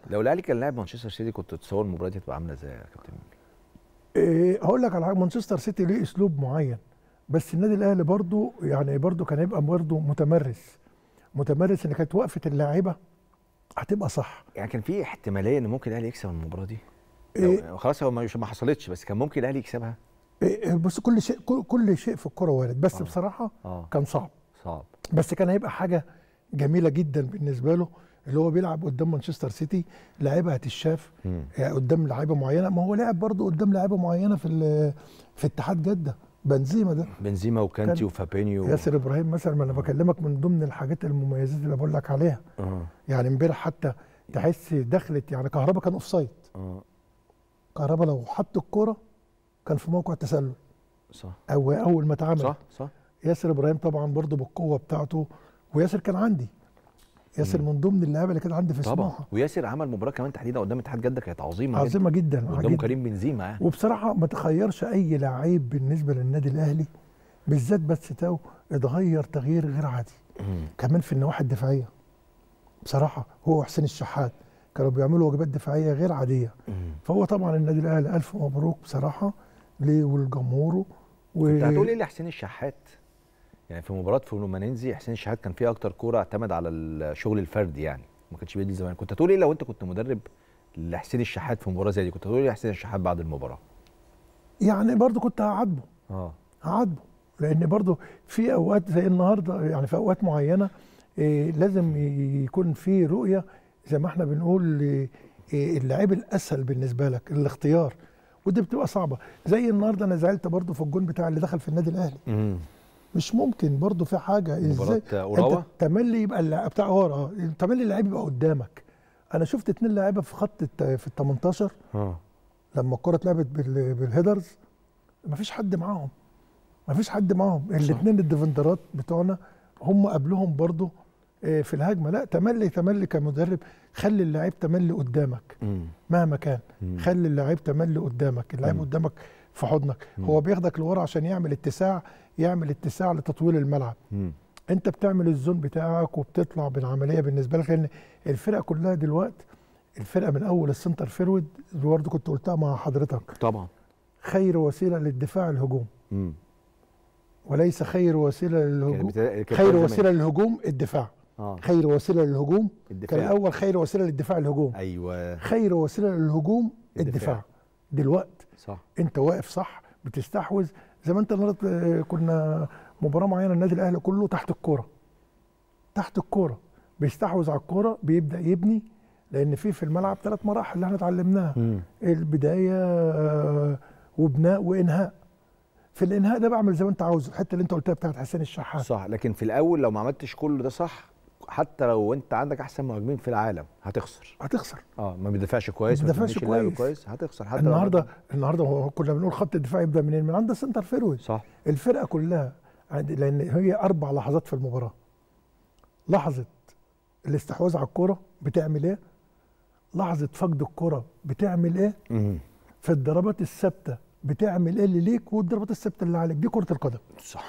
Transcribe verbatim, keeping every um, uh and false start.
لو الاهلي كان لاعب مانشستر سيتي كنت تتصور المباراه دي هتبقى عامله ازاي يا كابتن؟ إيه هقول لك على حاجه، مانشستر سيتي ليه اسلوب معين، بس النادي الاهلي برضو يعني برضو كان هيبقى برضو متمرس متمرس ان كانت وقفه اللاعيبه هتبقى صح. يعني كان في احتماليه ان ممكن الاهلي يكسب المباراه دي؟ إيه خلاص هو ما حصلتش، بس كان ممكن الاهلي يكسبها. إيه بص، كل شيء كل, كل شيء في الكوره وارد، بس آه. بصراحه آه. كان صعب صعب، بس كان هيبقى حاجه جميله جدا بالنسبه له، اللي هو بيلعب قدام مانشستر سيتي، لاعيبه هتشاف يعني قدام لعيبه معينه. ما هو لعب برضه قدام لعيبه معينه في في اتحاد جده، بنزيما ده، بنزيما وكانتي وفابينيو ياسر ابراهيم مثلا. ما انا بكلمك من ضمن الحاجات المميزات اللي بقول لك عليها. آه. يعني امبارح حتى تحس دخلت، يعني كهربا كان اوف سايد. اه كهربا لو حط الكوره كان في موقع تسلل. صح. او اول ما اتعمل. صح صح. ياسر ابراهيم طبعا برضه بالقوه بتاعته، وياسر كان عندي ياسر من ضمن اللعيبه اللي كانت عندي في طبعا سموحه. وياسر عمل مباراه كمان تحديدا قدام اتحاد جده كانت عظيمه عظيمه جدا, جداً قدام كريم بنزيما يعني. وبصراحه ما تخيرش اي لعيب بالنسبه للنادي الاهلي بالذات، بس تاو اتغير تغيير غير عادي. مم. كمان في النواحي الدفاعيه بصراحه هو وحسين الشحات كانوا بيعملوا واجبات دفاعيه غير عاديه. مم. فهو طبعا النادي الاهلي الف مبروك بصراحه ليه ولجمهوره. و... انت هتقول ايه لحسين الشحات؟ يعني في مباراه فلومينينزي حسين الشحات كان فيه اكتر كوره اعتمد على الشغل الفردي، يعني ما كانش بيدي زمان. كنت هتقول ايه لو انت كنت مدرب لحسين الشحات في مباراه زي دي؟ كنت هتقول ايه لحسين الشحات بعد المباراه؟ يعني برضو كنت هعاتبه اه هعاتبه لان برضو في اوقات زي النهارده، يعني في اوقات معينه إيه لازم يكون في رؤيه زي ما احنا بنقول إيه اللعيب الاسهل بالنسبه لك الاختيار، ودي بتبقى صعبه. زي النهارده انا زعلت برضو في الجون بتاع اللي دخل في النادي الاهلي. امم مش ممكن برضو في حاجه ازاي انت تملي يبقى اللاعب بتاع ورا، تملي اللعيب يبقى قدامك. انا شفت اتنين لعيبه في خط في ال تمنتاشر اه لما الكره اتلعبت بالهيدرز مفيش حد معاهم مفيش حد معاهم الاثنين الديفندرات بتوعنا هم قبلهم برضو في الهجمه. لا تملي تملي كمدرب خلي اللاعب تملي قدامك. مم. مهما كان مم. خلي اللاعب تملي قدامك، اللاعب قدامك في حضنك. مم. هو بياخدك لورا عشان يعمل اتساع يعمل اتساع لتطويل الملعب. مم. انت بتعمل الزون بتاعك وبتطلع بالعمليه بالنسبه لك، لان الفرقه كلها دلوقتي الفرقه من اول السنتر فيرود برضه كنت قلتها مع حضرتك طبعا خير وسيله للدفاع الهجوم. مم. وليس خير وسيله للهجوم بتا... خير وسيله للهجوم الدفاع. آه. خير وسيله للهجوم الدفاع. كان الاول خير وسيله للدفاع الهجوم. ايوه خير وسيله للهجوم الدفاع, الدفاع. دلوقتي صح انت واقف صح بتستحوذ زي ما انت النهارده. كنا مباراه معينه النادي الاهلي كله تحت الكوره تحت الكوره بيستحوذ على الكوره بيبدا يبني، لان في في الملعب ثلاث مراحل اللي احنا اتعلمناها. مم. البدايه وبناء وانهاء. في الانهاء ده بعمل زي ما انت عاوز، الحته اللي انت قلتها بتاعت حسين الشحات صح. لكن في الاول لو ما عملتش كل ده صح، حتى لو انت عندك احسن مهاجمين في العالم هتخسر هتخسر اه ما بيدافعش كويس ما بيدافعش كويس. كويس هتخسر. حتى النهارده النهارده كنا بنقول خط الدفاع يبدا منين؟ من عند السنتر فيرود. صح. الفرقه كلها لان هي اربع لحظات في المباراه. لحظه الاستحواذ على الكوره بتعمل ايه؟ لحظه فقد الكوره بتعمل ايه؟ مم. في الضربات الثابته بتعمل ايه اللي ليك، والضربات الثابته اللي عليك دي كره القدم. صح.